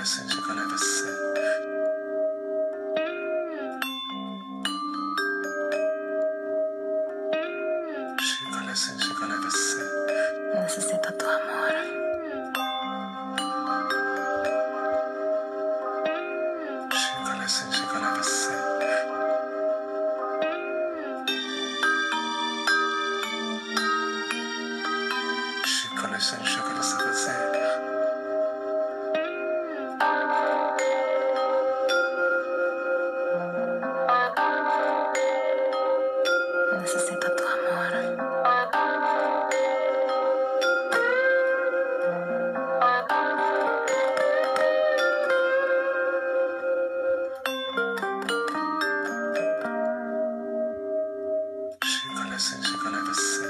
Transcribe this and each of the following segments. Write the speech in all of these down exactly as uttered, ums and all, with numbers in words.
senti quando é você. Chico, senti quando é você. Necesito tu amor. Chico, senti quando é você. Chico, senti quando é você. Necesito tu amor. Chico, senti quando é você.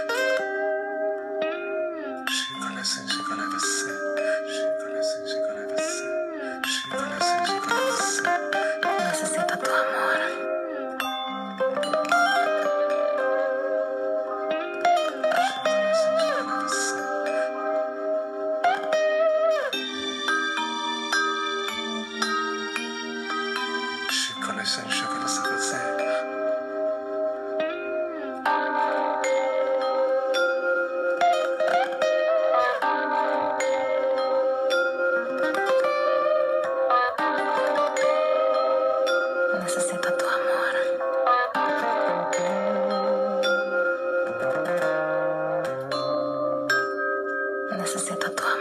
Chico, senti quando é você. Chico, senti quando é você. Chico, senti quando é você. Necesito tu amor. Chico, senti quando é você. Necesito tu amor. Necesito tu amor.